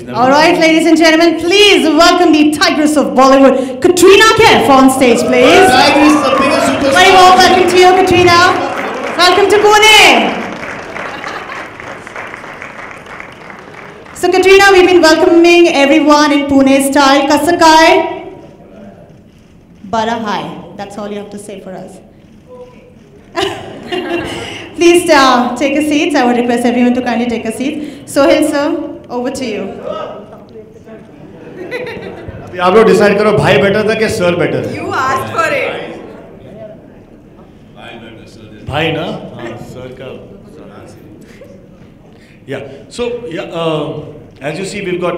All right, ladies and gentlemen, please welcome the Tigress of Bollywood, Katrina Kaif, on stage, please. Tigress, the biggest superstar. Very warm welcome to you, Katrina. Welcome to Pune. So, Katrina, we've been welcoming everyone in Pune style. Kasakai, Bara Hai. That's all you have to say for us. Please take a seat. I would request everyone to kindly take a seat. Sohail sir, over to you. आप लोग decide करो भाई better था कि sir better? You asked for it. भाई ना? हाँ, sir का. Yeah. So as you see, we've got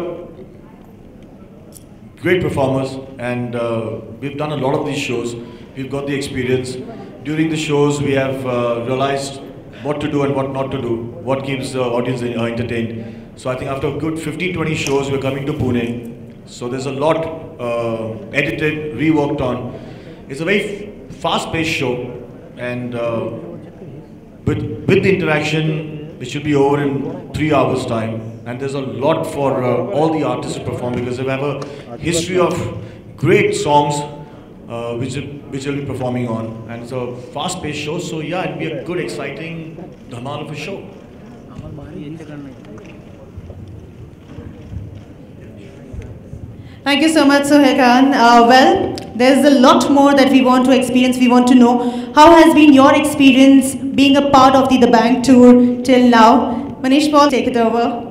great performers, and we've done a lot of these shows. We've got the experience. During the shows, we have realized what to do and what not to do, what keeps the audience entertained. So I think after a good 15-20 shows, we're coming to Pune. So there's a lot edited, reworked on. It's a very fast-paced show, and with the interaction, it should be over in 3 hours' time. And there's a lot for all the artists to perform, because they have a history of great songs which will be performing on. And it's a fast-paced show, so yeah, it'll be a good, exciting dhamal of a show. Thank you so much, Sohail Khan. Well, there's a lot more that we want to experience. We want to know how has been your experience being a part of the Bank tour till now. Manish Paul, take it over.